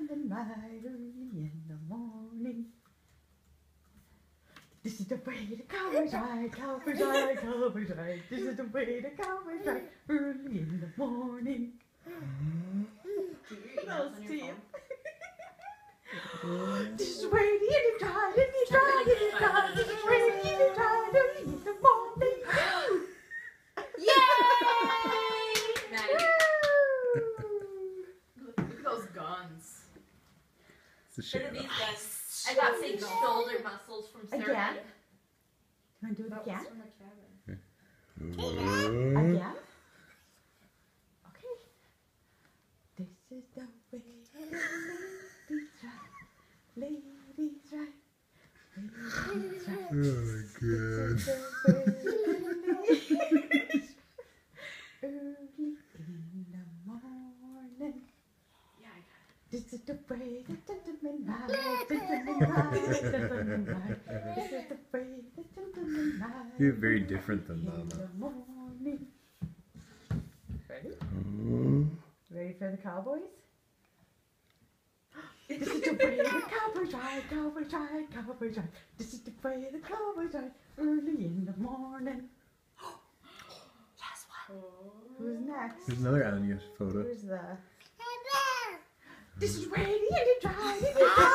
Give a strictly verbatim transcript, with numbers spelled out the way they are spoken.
gentlemen ride early in the morning. This is the way the cowboys ride, cowboys ride, cowboys ride. This is the way the cowboys ride early in the morning. Those teeth. This is the way the Indians ride, Indians ride, Indians ride. This is the way the Indians ride early in the morning. Yay! Nice. Look at those guns. Look at these guns. I got some shoulder muscles from Sarah. Again? You want to do it That again? was from the cabin. Again? Okay. This is the way the ladies ride. Ladies ride. Ladies ride. Oh, This is the way the ladies early in the morning. Yeah, I got it. This is the way the gentlemen ride, gentlemen ride, gentlemen ride. This is the way the gentlemen ride. You're very different than in Mama. the morning. Ready? Oh. Ready for the cowboys? This is the way the cowboys ride, cowboys ride, cowboys ride. This is the way the cowboys ride early in the morning. Guess what? Who's next? There's another Anya photo. Where's the... This is the way the Indians ride, Indians ride.